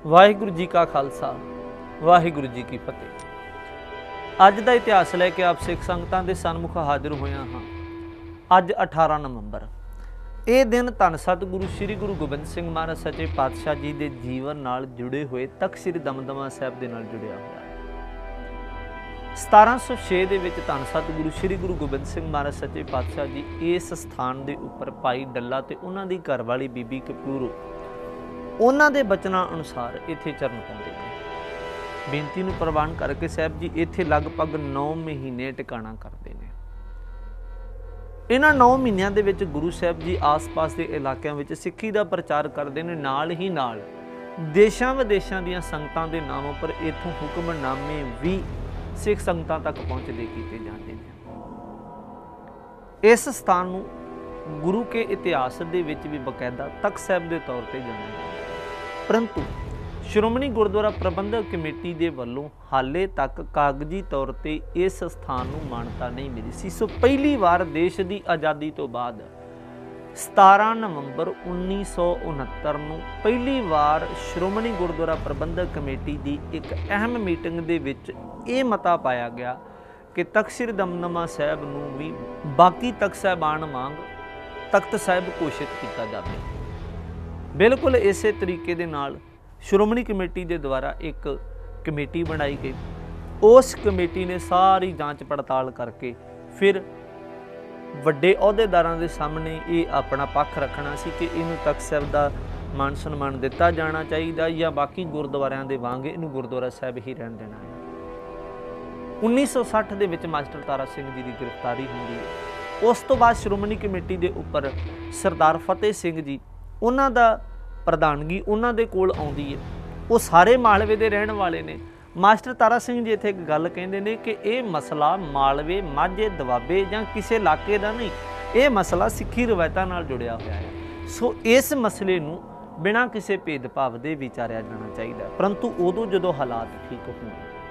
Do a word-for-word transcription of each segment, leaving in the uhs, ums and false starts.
वाहिगुरू जी का खालसा वाहिगुरू जी की फतेह। अज का इतिहास लैके आप सिख संगतां दे सन्मुख हाजिर होया हाँ। अज अठारह नवंबर ये दिन धन सतगुरु श्री गुरु गोबिंद सिंह महाराज सच्चे पातशाह जी के जीवन नाल जुड़े हुए तख्त श्री दमदमा साहिब दे नाल जुड़िया हुआ है। सतारह सौ छे दे विच धन सतगुरु श्री गुरु गोबिंद सिंह महाराज सच्चे पातशाह जी इस स्थान के उपर भाई डल्ला ते उन्हां दी घरवाली बीबी कपूर उन्हां दे बचनां अनुसार इत्थे चरण पाउंदे ने। बेनती नूं प्रवान करके साहब जी इत्थे लगभग नौ महीने टिकाणा करते हैं। इन्हां नौ महीनों दे विच गुरु साहब जी आस पास के इलाकों में सिक्खी का प्रचार करते हैं। नाल ही नाल देशां विदेशां दीयां संगतां दे नाम पर इत्थों हुक्मनामे भी सिख संगतां तक पहुँचते किए जाते हैं। इस स्थान नूं गुरु के इतिहास दे विच भी बकायदा तख्त साहिब के तौर पर जाना जाता है, परंतु श्रोमणी गुरुद्वारा प्रबंधक कमेटी के वलों हाले तक कागजी तौर पर इस स्थान को मान्यता नहीं मिली सी। सो पहली बार देश की आज़ादी तो बाद सतारह नवंबर उन्नीस सौ उनहत्तर नूं पहली बार श्रोमणी गुरुद्वारा प्रबंधक कमेटी की एक अहम मीटिंग दे विच ये मता पाया गया कि तख्त श्री दमदमा साहिब नूं भी बाकी तख्त साहिबान वांग तख्त साहिब घोषित किया जाए। बिल्कुल इस तरीके दे नाल श्रोमणी कमेटी के द्वारा एक कमेटी बनाई गई। उस कमेटी ने सारी जांच पड़ताल करके फिर वड्डे अहुदेदारां दे सामने ये अपना पक्ष रखना सी कि इनू तख्त साहिब का मान सन्मान दिता जाना चाहिए या बाकी गुरुद्वारियां दे वांग इनू गुरुद्वारा साहिब ही रहन देना है। उन्नीस सौ सठ दे विच मास्टर तारा सिंह जी की गिरफ्तारी होंदी है। उस तो बाद श्रोमणी कमेटी के उपर सरदार फतेह सिंह जी उन्हां दा प्रधानगी उन्हां दे कोल आउंदी है। वो सारे मालवे दे रहण वाले ने। मास्टर तारा सिंह जी इत्थे एक गल कहिंदे ने कि ये मसला मालवे माझे दवाबे जां किसी इलाके का नहीं, ये मसला सिੱਖੀ रवायतां नाल जुड़िया होया है। सो इस मसले नूं बिना किसी भेदभाव दे विचारिया जाना चाहिए। परंतु उदों जदों हालात ठीक होंगे,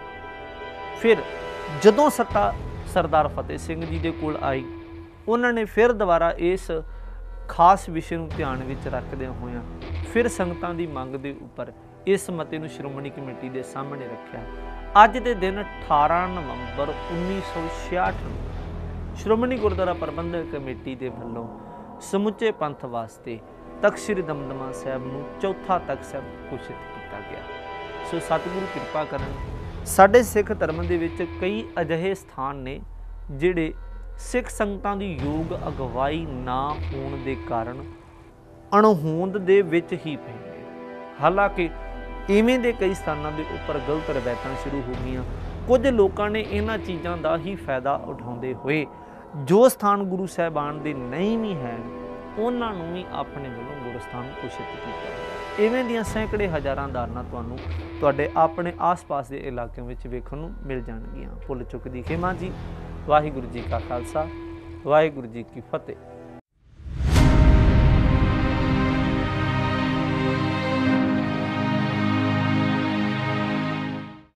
फिर जदों सत्ता सरदार फतेह सिंह जी दे कोल आई, उन्होंने फिर दोबारा इस खास विषय को ध्यान में रखदे होया फिर संगतां दी मंग दे उपर इस मते नूं श्रोमणी कमेटी के सामने रखा। अज के दिन अठारह नवंबर उन्नीस सौ छियाठ नूं श्रोमणी गुरुद्वारा प्रबंधक कमेटी के वलों समुचे पंथ वास्ते तख्त श्री दमदमा साहिब नूं चौथा तख्त साहिब घोषित किया गया। सो सतगुरु किरपा करन, साडे सिख धर्म दे विच कई अजिहे स्थान ने जिहड़े सिख संगतां दी योग अगवाई ना होने के कारण अणहोंद दे विच ही पए ने। हालांकि इवें दे कई स्थानों के उपर गलत रवायतां शुरू हो गई। कुछ लोगों ने इन्हां चीज़ों का ही फायदा उठाते हुए जो स्थान गुरु साहिबान दे नहीं भी है उन्हां नूं भी अपने वलों गुरस्थान घोषित किया। इवें दियां सैकड़े हज़ारां धारना तुहानूं तुहाडे अपने आस पास के इलाकों में वेखण नूं मिल जाणगीआं। भुल चुक दी खेमा जी। वाहिगुरू जी का खालसा वाहिगुरू जी की फतेह।